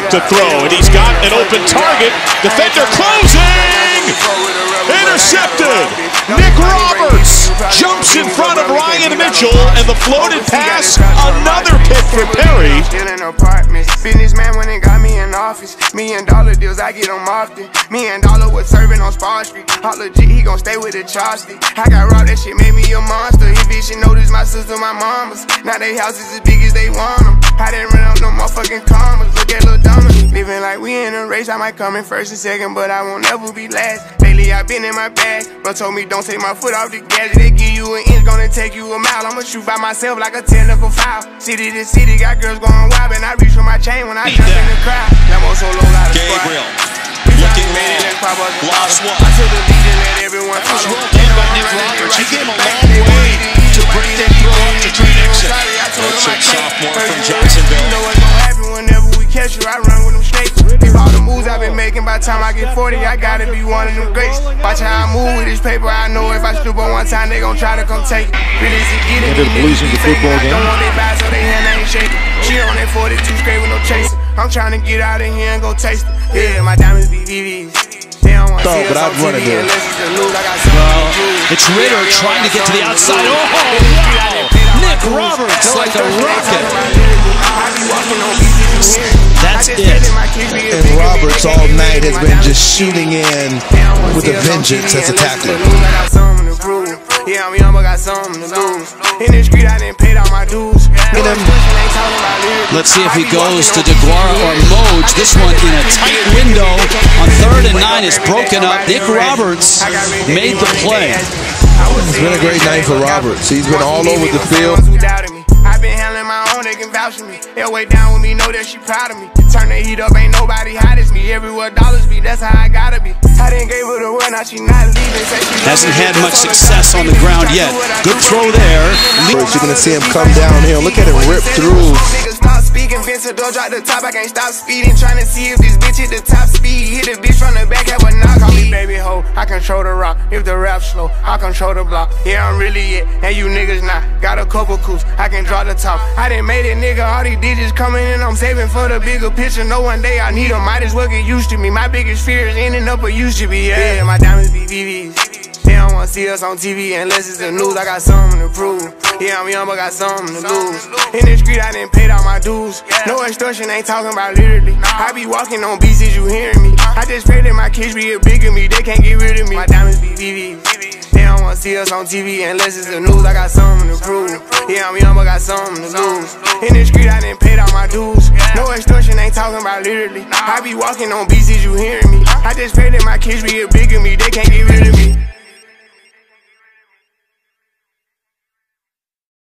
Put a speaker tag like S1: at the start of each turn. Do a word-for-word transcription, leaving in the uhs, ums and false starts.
S1: to throw, and he's got an open target. Defender closing! Intercepted! Nick Roberts jumps in front of Ryan Mitchell, and the floated pass, another pick for Perry.
S2: Businessman when it got me in office. Million dollar deals, I get them often. Me and Dollar was serving on Spar Street. All legit, he gon' stay with the chopstick. I got robbed, that shit made me a monster. He bitch, she noticed my sister, my mamas. Now they houses as big as they want them. I didn't run up no motherfucking commas. Look at Lil Dominic. Living like we in a race, I might come in first and second, but I won't ever be last. Lately, I been in my bag. Bro told me don't take my foot off the gas. They give you an inch, gonna take you a mile. I'ma shoot by myself like a technical foul. City to city, got girls going wild, and I reach for my chain when I jump in the crowd. Lambo so low, out of
S3: Gabriel, looking long, lost one.
S2: I took the lead and let everyone follow.
S3: Well played by Nick Roberts. He came a long way to bring that throw up to Trainiction. Redshirt sophomore from Jacksonville.
S2: You know what's gonna happen whenever we catch you. I run with them snakes. If all the moves I've been making, by the time I get forty, I gotta be one of them greats. Watch how I move with this paper. I know if I stoop on one time, they gon' try to come take it. Really, get it.
S1: Ended up losing the football game.
S2: Don't want they buy, so they hand ain't shaking. She on that forty-two straight with no chasing. I'm trying to get out of here and go taste it. Yeah, my diamonds be V Vs. They don't want to see us on T V unless it's the loot. I got something to do.
S3: It's Ritter trying to get to the outside. Oh, wow! Nick Roberts like a rocket. That's it.
S4: And Roberts all night has been just shooting in with a vengeance as a tackler.
S2: Yeah, I'm young, but got something to lose. In the street, I didn't pay all my dues.
S3: Let's see if he goes to DeGuara or Moj. This one in a tight window on third and nine is broken up. Nick Roberts made the play.
S4: It's been a great night for Roberts. He's been all over the field.
S2: I've been handling my own, they can vouch for me. They'll way down with me, know that she proud of me. Turn the heat up, ain't nobody hot as me. Everywhere dollars be, that's how I gotta be. I didn't give her the word, now she not leaving.
S3: Hasn't had much success on the ground yet. Good throw there.
S4: You're gonna see him come downhill. Look at him rip through.
S2: Stop speaking, Vincent, don't drop the top. I can't stop speeding, trying to see if this bitch hit the top speed. Hit the bitch from the back, have a knock on me, baby ho. I control the rock. If the rap slow, I control the block. Yeah, I'm really it, and you niggas not. Got a couple coups, I can drop the top. I done made it, nigga. All these digits coming in, I'm saving for the bigger picture. No one day I need them, might as well get used to me. My biggest fear is ending up a used to be. Yeah, yeah, my diamonds be V Vs. They don't wanna see us on T V unless it's the news. I got something to prove. Yeah, I'm young, but got something to lose. In the street, I didn't pay all my dues. No extortion, ain't talking about literally. I be walking on beats, is you hearing me? I just pray that my kids be a bigger me. They can't get rid of me. My diamonds be V Vs. They don't wanna see us on T V unless it's the news. I got something to prove. Yeah, I'm young, but got something to lose. In the street, I didn't pay all my dues. No extortion, ain't talking about literally. I be walking on beats, is you hearing me? I just pray that my kids be a bigger me. They can't get rid of me.